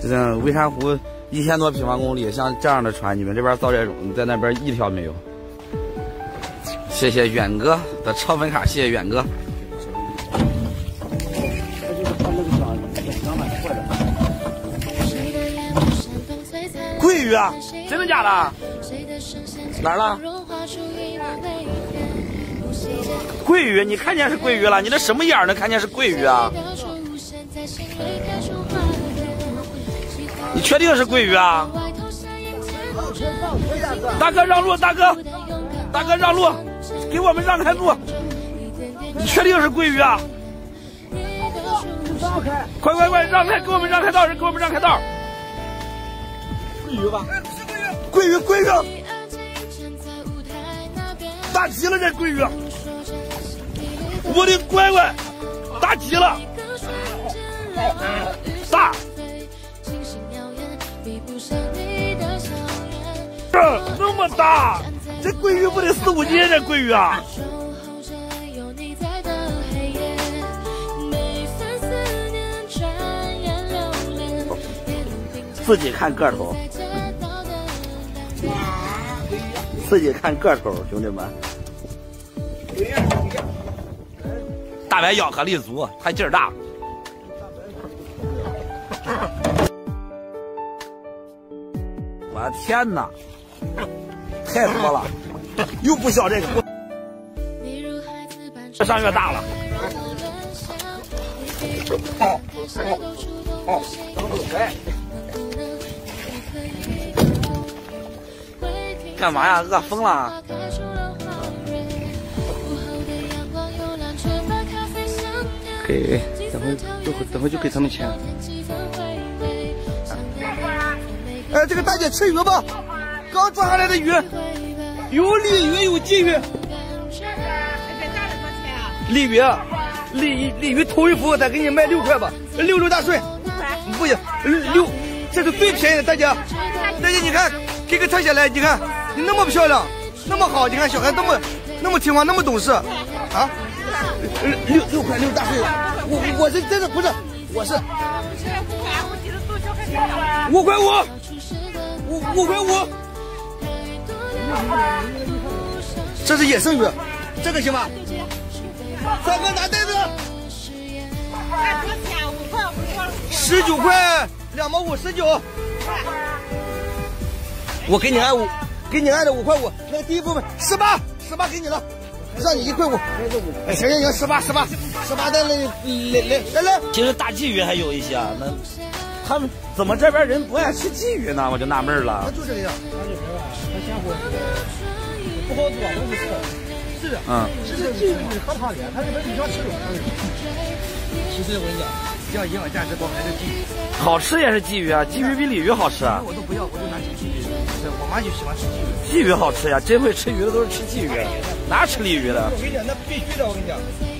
微山湖1000多平方公里，像这样的船，你们这边造这种，在那边一条没有。谢谢远哥的超粉卡，谢谢远哥。桂鱼啊，真的假的？哪儿了？桂鱼，你看见是桂鱼了？你这什么眼能看见是桂鱼啊？你确定是桂鱼啊？大哥让路，大哥让路，给我们让开路！你确定是桂鱼啊？快让开，给我们让开道，给我们让开道！桂鱼吧？桂鱼，大极了这桂鱼！我的乖乖，大极了！大！那么大，这桂鱼不得4、5斤？这桂鱼啊！自己看个头，自己看个头，兄弟们。大白咬合力足，还劲儿大。我的天哪，太多了，又不小这个，越上越大了。干嘛呀？饿疯了？给，等会就给他们钱。哎，这个大姐吃鱼吧？刚抓上来的鱼，有鲤鱼，有鲫鱼。鲤鱼头一幅，再给你卖6块吧，6大顺。不行，6，这是最便宜的，大姐。大姐，你看，给个特写来，你看你那么漂亮，那么好，你看小孩那么听话，那么懂事，啊，6块6大顺。我是真的不是，我是5块5，5块5。这是野生鱼，这个行吧？三哥拿袋子。19块，2毛5，19。我给你按的5块5，那个第一部分18给你了，让你1块5。哎，行，18袋来。其实大鲫鱼还有一些啊，那他们怎么这边人不爱吃鲫鱼呢？我就纳闷了。他就这样，他鲜活，不好做，都是吃。是的，其实鲫鱼和它的，它这边比较吃肉。其实我跟你讲，要营养价值高还是鲫鱼。好吃也是鲫鱼啊，鲫鱼比鲤鱼好吃啊。我都不要，我就拿鲫鱼。我妈就喜欢吃鲫鱼。鲫鱼好吃呀，真会吃鱼的都是吃鲫鱼，哪吃鲤鱼的？我跟你讲，那必须的，我跟你讲。